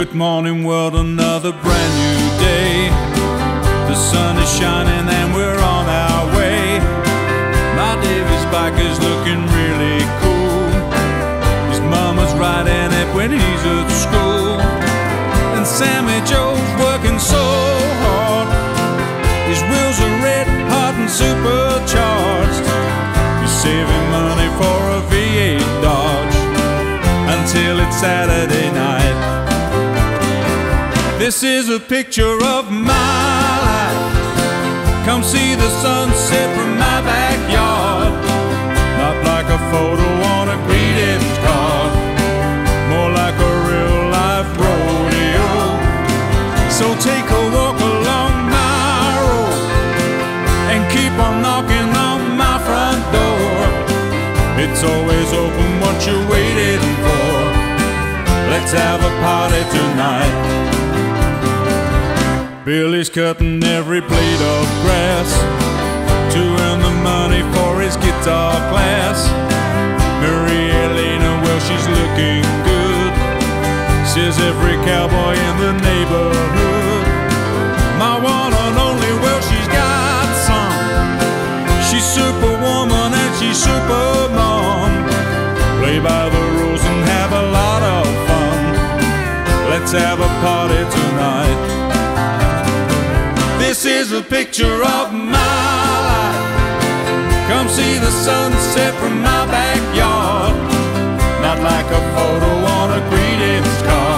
Good morning world, another brand new day. The sun is shining and we're on our way. My Davy's bike is looking really cool. His mama's riding it when he's at school. And Sammy Joe's working so hard. His wheels are red hot and supercharged. He's saving money for a V8 Dodge until it's Saturday night. This is a picture of my life. Come see the sunset from my backyard. Not like a photo on a greeting card, more like a real life rodeo. So take a walk along my road and keep on knocking on my front door. It's always open, what you waiting for? Let's have a party tonight. Billy's cutting every blade of grass to earn the money for his guitar class. Mary Elena, well, she's looking good, says every cowboy in the neighborhood. My one and only, well, she's got some. She's superwoman and she's super mom. Play by the rules and have a lot of fun. Let's have a party tonight. This is a picture of my life. Come see the sunset from my backyard. Not like a photo on a greeting card.